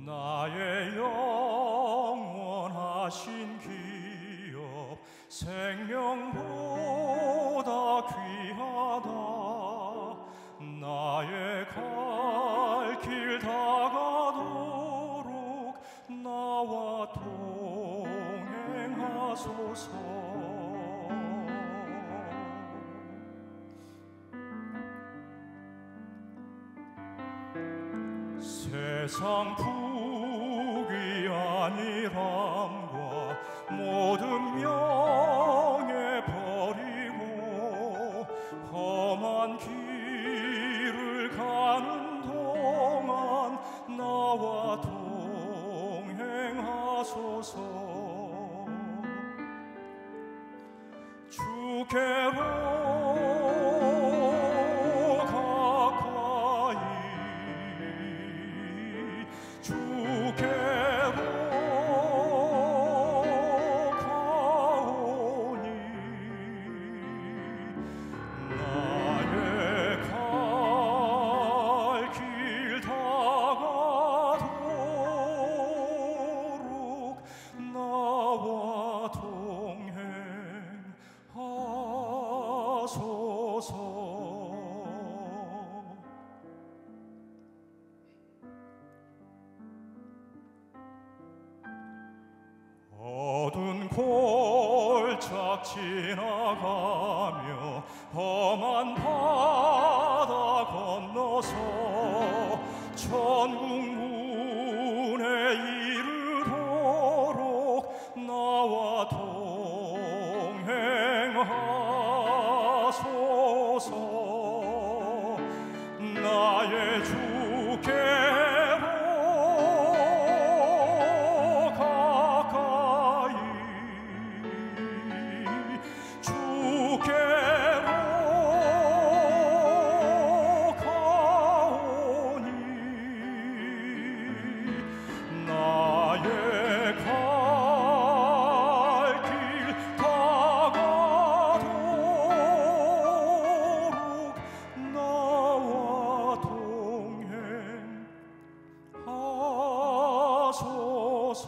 나의 영원하신 기업 생명보다 귀하다. 나의 갈 길 다가도록 나와 동행하소서. 세상 부귀 안일함과 모든 명예 버리고 험한 길을 가는 동안 나와 동행하소서. 주께로 어두운 골짝 지나가며 험한 바다 건너서 천국 문에 이르도록 나와 동행하소서. 나의 주께로 가까이 주께로 가오니 나의 갈 길 다가도록 나와 동행하소서.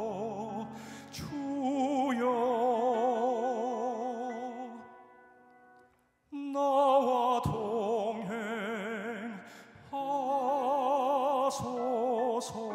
주여 나와 동행하소서.